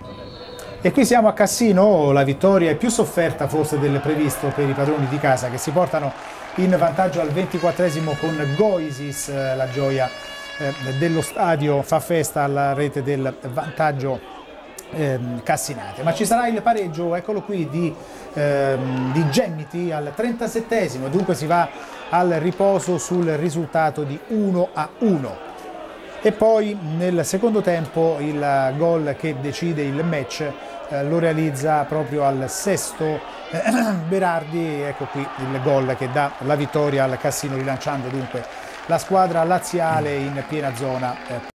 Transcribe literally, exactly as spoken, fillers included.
E qui siamo a Cassino, la vittoria è più sofferta forse del previsto per i padroni di casa, che si portano in vantaggio al ventiquattresimo con Goisis. La gioia eh, dello stadio fa festa alla rete del vantaggio eh, Cassinate. Ma ci sarà il pareggio, eccolo qui, di, eh, di Gemmiti al trentasettesimo, dunque si va al riposo sul risultato di uno a uno. E poi nel secondo tempo il gol che decide il match eh, lo realizza proprio al sesto eh, Berardi. Ecco qui il gol che dà la vittoria al Cassino, rilanciando dunque la squadra laziale in piena zona eh,